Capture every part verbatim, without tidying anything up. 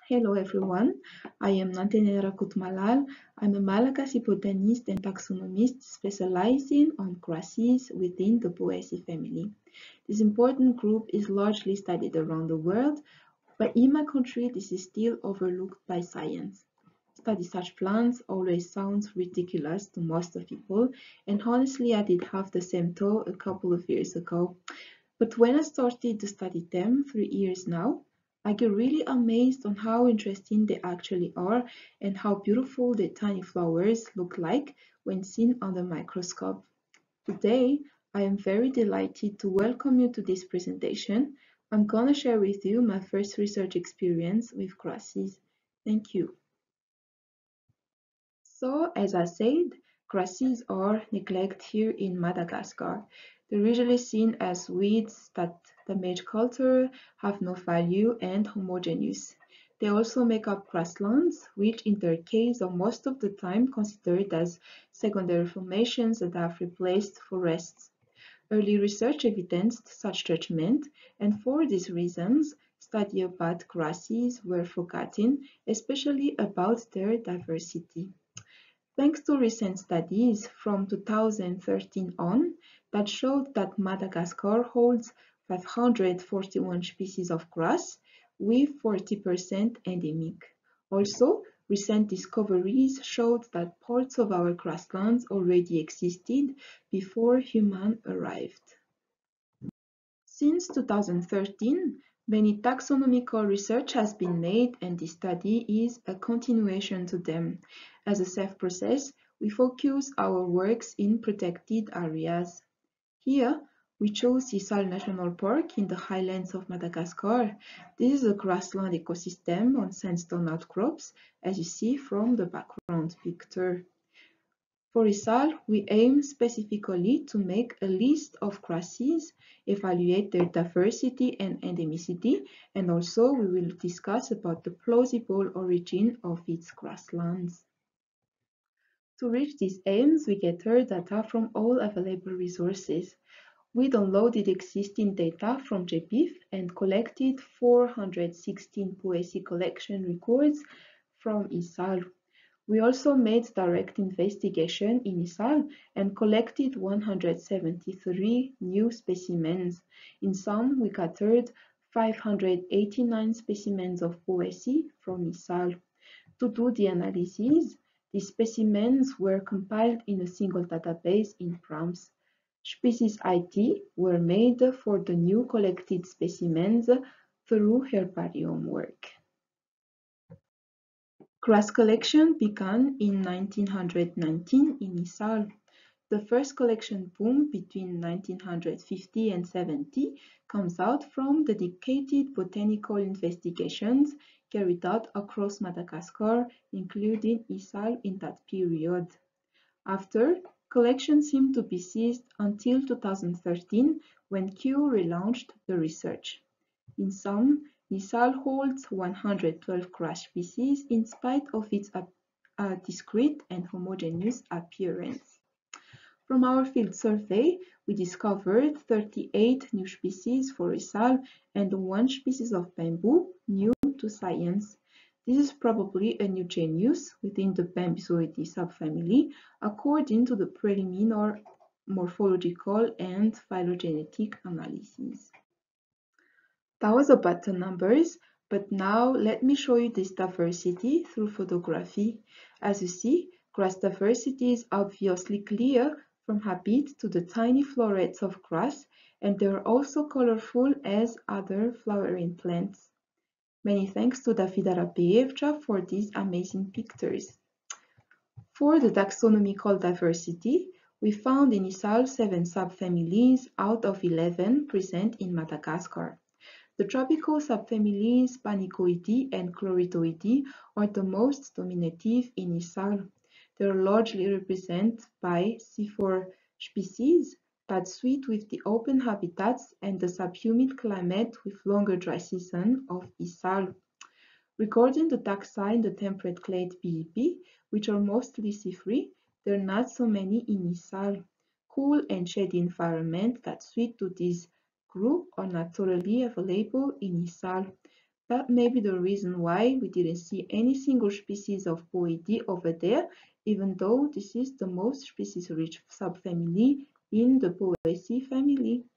Hello everyone, I am Nantenaina Rakotomalala. I'm a Malagasy botanist and taxonomist specializing on grasses within the Poaceae family. This important group is largely studied around the world, but in my country this is still overlooked by science. Study such plants always sounds ridiculous to most of people, and honestly I did have the same thought a couple of years ago. But when I started to study them three years now, I get really amazed on how interesting they actually are and how beautiful the tiny flowers look like when seen under microscope. Today, I am very delighted to welcome you to this presentation. I'm gonna share with you my first research experience with grasses. Thank you. So, as I said, grasses are neglected here in Madagascar. They're usually seen as weeds that damage culture, have no value, and homogeneous. They also make up grasslands, which in their case are most of the time considered as secondary formations that have replaced forests. Early research evidenced such judgment, and for these reasons, study about grasses were forgotten, especially about their diversity. Thanks to recent studies from two thousand thirteen on that showed that Madagascar holds five hundred forty-one species of grass, with forty percent endemic. Also, recent discoveries showed that parts of our grasslands already existed before humans arrived. Since two thousand thirteen, many taxonomical research has been made, and this study is a continuation to them. As a safe process, we focus our works in protected areas. Here, we chose Isalo National Park in the highlands of Madagascar. This is a grassland ecosystem on sandstone outcrops, as you see from the background picture. For Isalo, we aim specifically to make a list of grasses, evaluate their diversity and endemicity, and also we will discuss about the plausible origin of its grasslands. To reach these aims, we gather data from all available resources. We downloaded existing data from J P I F and collected four hundred sixteen Poaceae collection records from Isalo. We also made direct investigation in Isalo and collected one hundred seventy-three new specimens. In sum, we gathered five hundred eighty-nine specimens of Poaceae from Isalo. To do the analysis, the specimens were compiled in a single database in Prams. Species I D were made for the new collected specimens through herbarium work. Grass collection began in nineteen nineteen in Isalo. The first collection boom between nineteen fifty and seventy comes out from dedicated botanical investigations carried out across Madagascar, including Isalo in that period. After, collection seemed to be ceased until two thousand thirteen when Kew relaunched the research. In sum, Isalo holds one hundred twelve grass species in spite of its uh, discrete and homogeneous appearance. From our field survey, we discovered thirty-eight new species for Isalo and one species of bamboo new to science. This is probably a new genus within the Bambusoideae subfamily, according to the preliminary morphological and phylogenetic analysis. That was about the numbers, but now let me show you this diversity through photography. As you see, grass diversity is obviously clear from habit to the tiny florets of grass, and they are also colorful as other flowering plants. Many thanks to Davida Rabehevitra for these amazing pictures. For the taxonomical diversity, we found in Isalo seven subfamilies out of eleven present in Madagascar. The tropical subfamilies Panicoideae and Chloritoideae are the most dominative in Isalo. They are largely represented by C four species that suit with the open habitats and the subhumid climate with longer dry season of Isalo. Regarding the taxa in the temperate clade B E P, which are mostly sea-free, there are not so many in Isalo. Cool and shady environment that suit to this group are naturally available in Isalo. That may be the reason why we didn't see any single species of Poaceae over there, even though this is the most species-rich subfamily in the Poaceae family.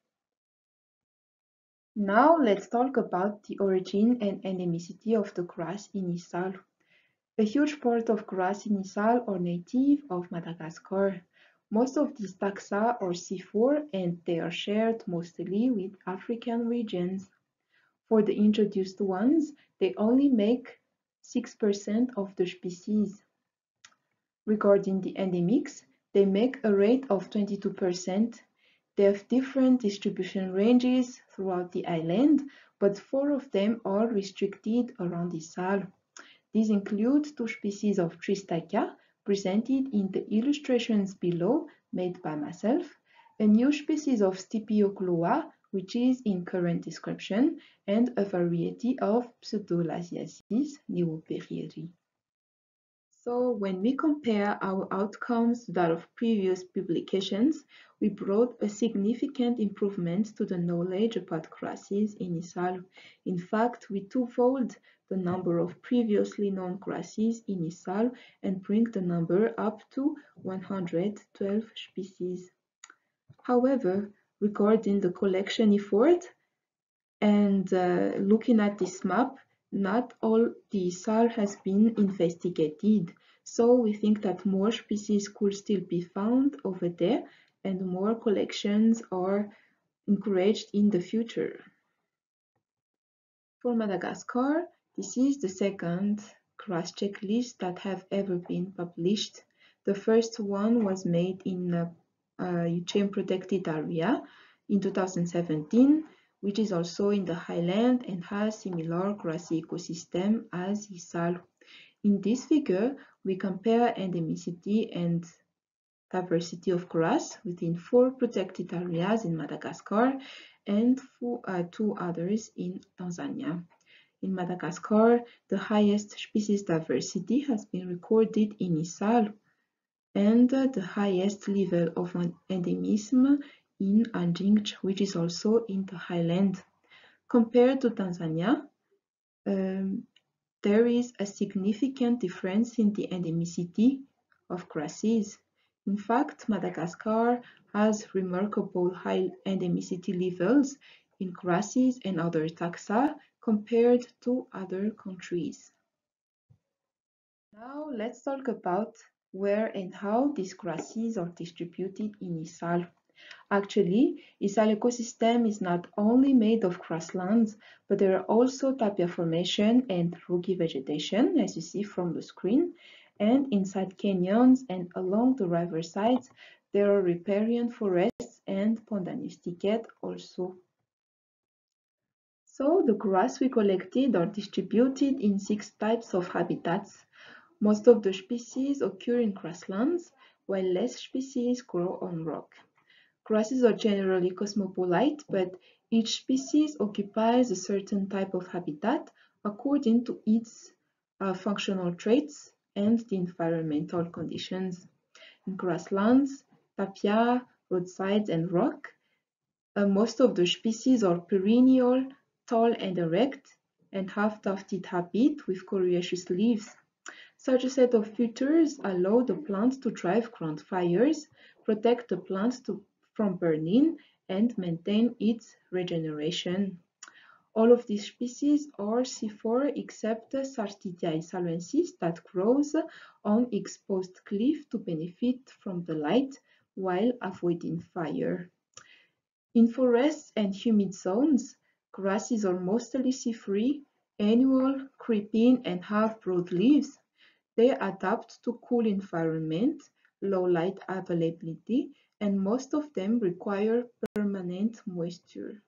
Now let's talk about the origin and endemicity of the grass in Isalo. A huge part of grass in Isalo are native of Madagascar. Most of these taxa are C four and they are shared mostly with African regions. For the introduced ones, they only make six percent of the species. Regarding the endemics, they make a rate of twenty-two percent. They have different distribution ranges throughout the island, but four of them are restricted around Isalo. These include two species of Tristachya, presented in the illustrations below, made by myself, a new species of Stipiocloa, which is in current description, and a variety of Pseudolasiasis neoperieri. So when we compare our outcomes to that of previous publications, we brought a significant improvement to the knowledge about grasses in Isalo. In fact, we twofold the number of previously known grasses in Isalo and bring the number up to one hundred twelve species. However, regarding the collection effort and uh, looking at this map, not all the Isalo has been investigated. So we think that more species could still be found over there and more collections are encouraged in the future. For Madagascar, this is the second grass checklist that have ever been published. The first one was made in a, a U C M protected area in two thousand seventeen, which is also in the highland and has similar grassy ecosystem as Isalo. In this figure, we compare endemicity and diversity of grass within four protected areas in Madagascar and four, uh, two others in Tanzania. In Madagascar, the highest species diversity has been recorded in Isalo and uh, the highest level of endemism in Anjing, which is also in the highland. Compared to Tanzania, um, there is a significant difference in the endemicity of grasses. In fact, Madagascar has remarkable high endemicity levels in grasses and other taxa compared to other countries. Now let's talk about where and how these grasses are distributed in Isalo. Actually, Isalo ecosystem is not only made of grasslands, but there are also tapia formation and rookie vegetation, as you see from the screen. And inside canyons and along the river sides, there are riparian forests and pondanus thicket also. So the grass we collected are distributed in six types of habitats. Most of the species occur in grasslands, while less species grow on rock. Grasses are generally cosmopolite, but each species occupies a certain type of habitat according to its uh, functional traits and the environmental conditions. In grasslands, tapia, roadsides, and rock, uh, most of the species are perennial, tall and erect, and have tufted habit with coriaceous leaves. Such a set of features allow the plant to drive ground fires, protect the plant to, from burning, and maintain its regeneration. All of these species are C four except Sartidia isalensis that grows on exposed cliff to benefit from the light while avoiding fire. In forests and humid zones, grasses are mostly C-free, annual, creeping, and have broad leaves. They adapt to cool environment, low light availability, and most of them require permanent moisture.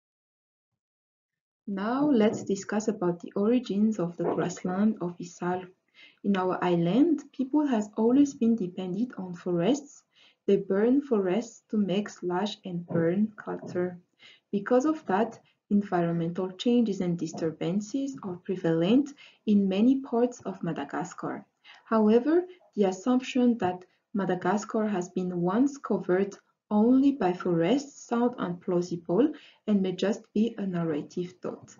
Now let's discuss about the origins of the grassland of Isalo. In our island, people has always been dependent on forests. They burn forests to make slash and burn culture. Because of that, environmental changes and disturbances are prevalent in many parts of Madagascar. However, the assumption that Madagascar has been once covered only by forests sound implausible and may just be a narrative thought.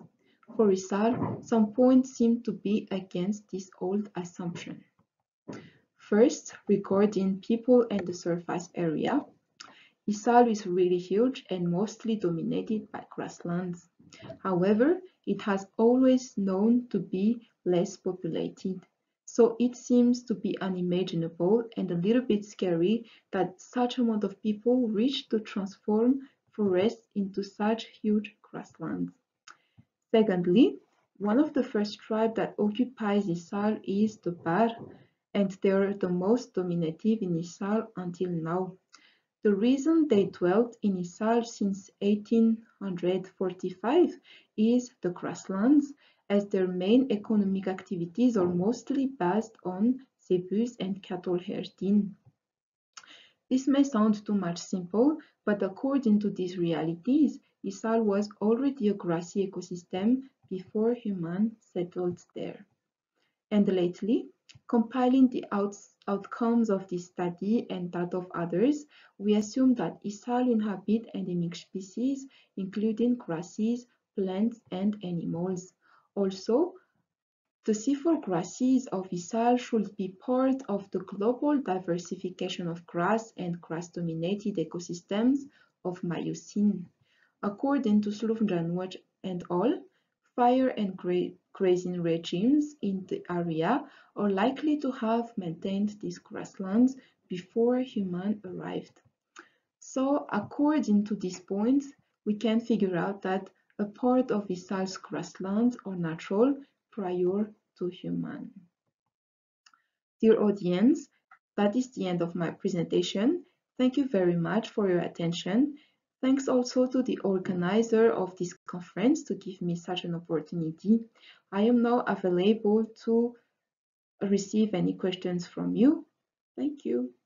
For Isalo, some points seem to be against this old assumption. First, regarding people and the surface area, Isalo is really huge and mostly dominated by grasslands. However, it has always known to be less populated. So it seems to be unimaginable and a little bit scary that such amount of people reach to transform forests into such huge grasslands. Secondly, one of the first tribes that occupies Isalo is the Bar, and they're the most dominative in Isalo until now. The reason they dwelt in Isalo since eighteen forty-five is the grasslands, as their main economic activities are mostly based on zebu's and cattle herding. This may sound too much simple, but according to these realities, Isalo was already a grassy ecosystem before humans settled there. And lately, compiling the outs outcomes of this study and that of others, we assume that Isalo inhabit endemic species, including grasses, plants, and animals. Also, the seafood grasses of Isalo should be part of the global diversification of grass and grass-dominated ecosystems of Miocene. According to Solofondranohatra and al., fire and gra grazing regimes in the area are likely to have maintained these grasslands before humans arrived. So, according to these points, we can figure out that a part of Isalo's grasslands are natural prior to human. Dear audience, that is the end of my presentation. Thank you very much for your attention. Thanks also to the organizer of this conference to give me such an opportunity. I am now available to receive any questions from you. Thank you.